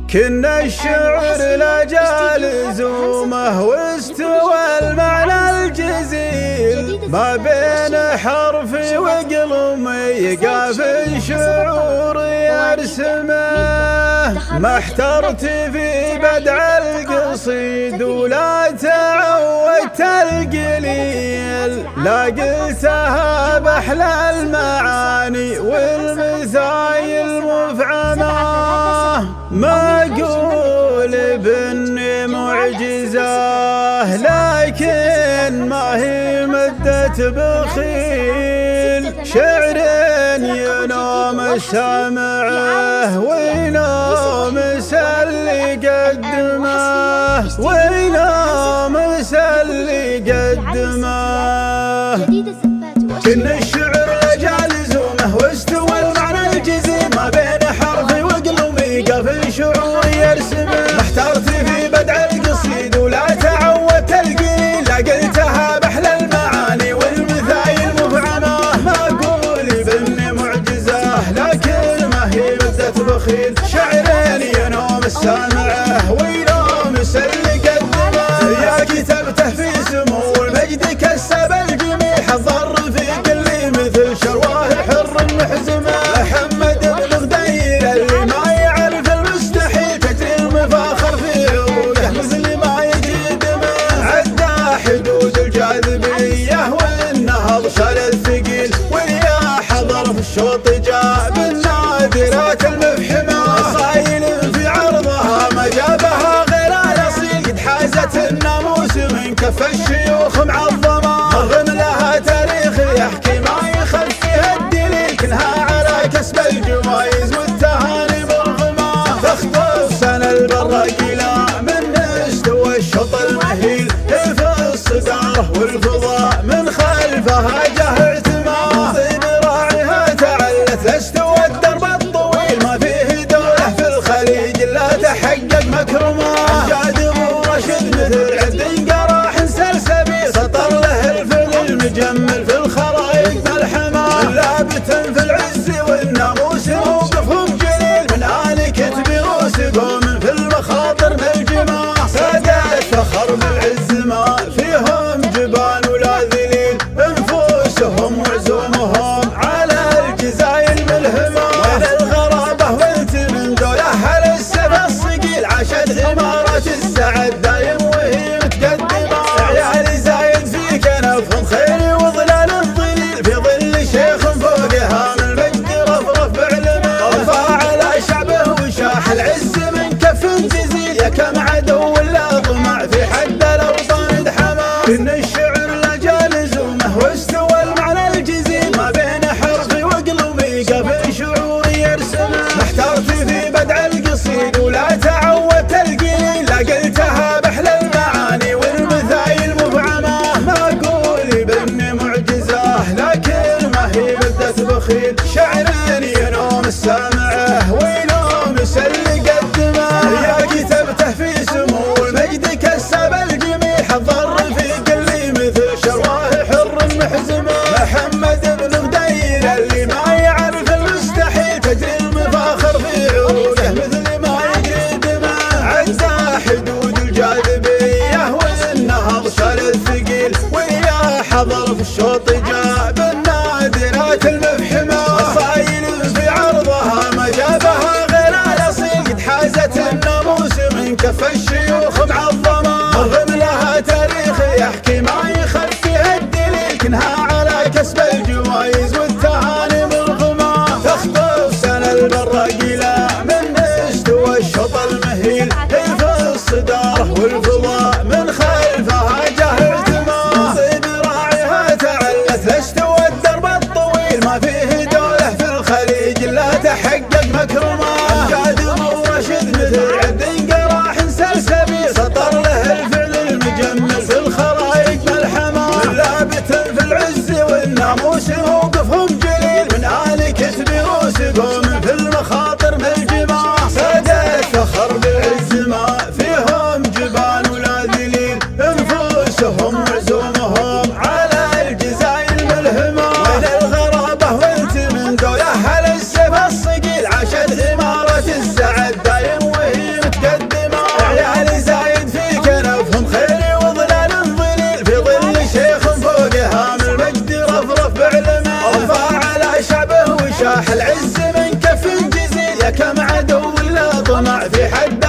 كنا الشعر لا لزومه واستوى المعنى الجزيل ما بين حرف وقلم يقاف الشعور يرسمه. ما احترت في بدع القصيد ولا تعودت القليل، لا قلتها بأحلى المعاني والمثايل مفعمة. ما أقول بإني معجزة لكن ما هي مدة بخيل، شعر ينام سامعه وينام اللي قدمه، وينام اللي قدمه. كنا الشعر رجال لزومه واستوى المعنى الجزيل ما بين حرف وقلم يقف شعور يرسمه. ما احترت في بدع القصيد ولا تعودت القيل، لا قلتها بأحلى المعاني والمثايل مفعمة. ما أقول بإني معجزة لكن ما هي مدة بخيل، شعر ينوم السامعه وينوم اللي قدمه. يا كتبته في سمو المجد كسب الجميع، حضر في كل مثل شرواه حر محزمه. محمد بن غدير اللي ما يعرف المستحيل، تجري المفاخر في عروقه مثل ما يجي دمه. عدى حدود الجاذبيه والنهض شال الثقيل، واليا حضر في الشوط جاء بالنادرات المفحمه. صايل في عرضها ما جابها غير الاصيل، قد حازت الناموس من كف الشيوخ معظمه. رغم لها تاريخ يحكي ما يخفيها الدليل، كلها على كسب الجوائز والتهاني بالغمه. تخطف سنة البراقيلة من استوى الشوط المهيل، في الصدارة والفضاء من خلفها جه اعتماه. طيب راعيها تعلت استوى الدرب الطويل، ما فيه دولة في الخليج الا تحقق مكرمه. جاد ابو رشد مثل عد قراح سلسبيل، سطر له الفل المجمل في الخرايق ملحمه. لابتا في العز والناموس موقفهم جليل، من آل كتب روسهم في المخاطر ملجمه. سادات فخر بالعز ما فيهم جبان ولا ذليل، انفسهم وعزومهم على الجزايل ملهمه. وين الغرابه وانت من دوله على السبع الصقيل، عاشت امارات السعد دايم وهي متقدمه. عيالي زايد في كنف خير وظلال الظليل، في ظل شيخ فوقها من المجد رفرف بعلمه. رفع على شعبه وشاح العز من كف جزيل، يا كم عدو لا طمع في حد الاوطان دحمه. كنا الشعر لا جالزومه واستوى المعنى الجزيل، ما بين حرف وقلم يقف شعور يرسمه. ما احترت في بدع القصيد ولا تعودت القيل، لا قلتها بأحلى المعاني والمثايل مفعمه. ما أقول بإني معجزة لكن ما هي مدة بخيل، شعر ينوم السامعه وينوم اللي قدمه. يا كتبته في سمو المجد كسب الجميع، حضر في كل مثل شرواه حر محزمه. محمد بن غدير اللي ما يعرف المستحيل، تجري المفاخر في عروقه مثل ما يجري دمه. عدى حدود الجاذبيه والنهض شال الثقيل، واليا حضر في الشوط جاء بالنادرات المفحمه. صايل في عرضها ما جابها غير الاصيل، قد حازت الناموس من كف الشيوخ معظمه. رغم لها تاريخ يحكي ما يخفيها الدليل، كلها على كسب الجوائز والتهاني بالغمه. تخطف سنة البراقيلة من استوى الشوط المهيل، في الصدارة والفضاء من خلفها جه اعتماه. طيب راعيها تعلت استوى الدرب الطويل، ما فيه دولة في الخليج الا تحقق مكرمه. جاد ابو رشد مثل عد قراح سلسبيل، رفع على شعبه وشاح العز من كف جزيل، يا كم عدو لا طمع في حد